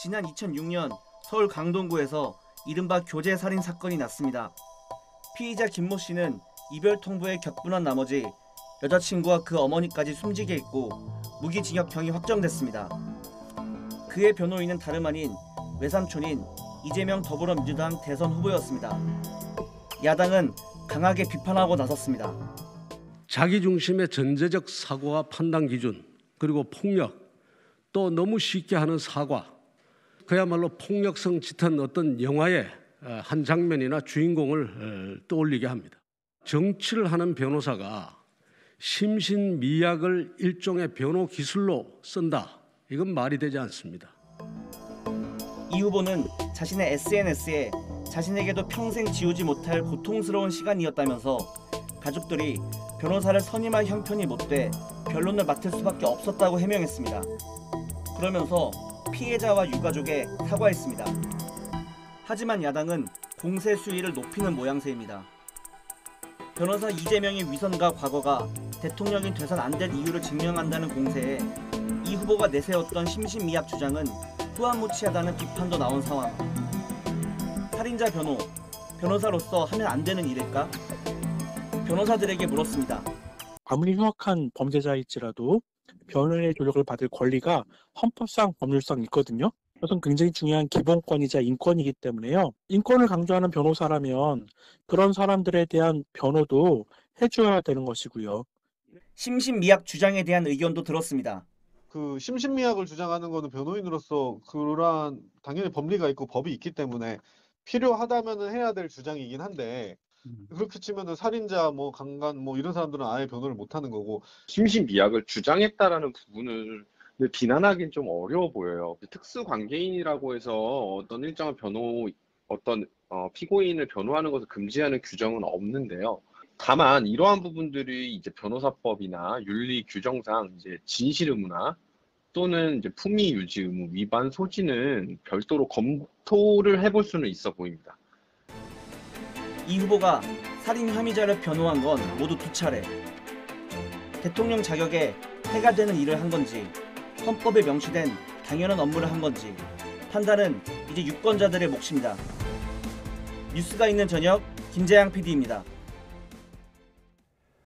지난 2006년 서울 강동구에서 이른바 교제 살인 사건이 났습니다. 피의자 김모 씨는 이별 통보에 격분한 나머지 여자친구와 그 어머니까지 숨지게 했고 무기징역형이 확정됐습니다. 그의 변호인은 다름 아닌 외삼촌인 이재명 더불어민주당 대선 후보였습니다. 야당은 강하게 비판하고 나섰습니다. 자기중심의 전제적 사고와 판단 기준, 그리고 폭력, 또 너무 쉽게 하는 사과, 그야말로 폭력성 짙은 어떤 영화의 한 장면이나 주인공을 떠올리게 합니다. 정치를 하는 변호사가 심신미약을 일종의 변호 기술로 쓴다. 이건 말이 되지 않습니다. 이 후보는 자신의 SNS에 자신에게도 평생 지우지 못할 고통스러운 시간이었다면서 가족들이 변호사를 선임할 형편이 못 돼 변론을 맡을 수밖에 없었다고 해명했습니다. 그러면서 피해자와 유가족에 사과했습니다. 하지만 야당은 공세 수위를 높이는 모양새입니다. 변호사 이재명의 위선과 과거가 대통령이 돼선 안 될 이유를 증명한다는 공세에 이 후보가 내세웠던 심신미약 주장은 후안무치하다는 비판도 나온 상황. 살인자 변호사로서 하면 안 되는 일일까? 변호사들에게 물었습니다. 아무리 흉악한 범죄자일지라도 변호인의 조력을 받을 권리가 헌법상 법률상 있거든요. 그것은 굉장히 중요한 기본권이자 인권이기 때문에요. 인권을 강조하는 변호사라면 그런 사람들에 대한 변호도 해줘야 되는 것이고요. 심신미약 주장에 대한 의견도 들었습니다. 그 심신미약을 주장하는 거는 변호인으로서 그러한 당연히 법리가 있고 법이 있기 때문에 필요하다면은 해야 될 주장이긴 한데 그렇게 치면은 살인자, 뭐 강간, 뭐 이런 사람들은 아예 변호를 못 하는 거고. 심신미약을 주장했다라는 부분을 비난하기는 좀 어려워 보여요. 특수관계인이라고 해서 어떤 일정한 피고인을 변호하는 것을 금지하는 규정은 없는데요. 다만 이러한 부분들이 이제 변호사법이나 윤리 규정상 이제 진실 의무나 또는 이제 품위 유지 의무 위반 소지는 별도로 검토를 해볼 수는 있어 보입니다. 이 후보가 살인 혐의자를 변호한 건 모두 2차례. 대통령 자격에 해가 되는 일을 한 건지, 헌법에 명시된 당연한 업무를 한 건지 판단은 이제 유권자들의 몫입니다. 뉴스가 있는 저녁 김재양 PD입니다.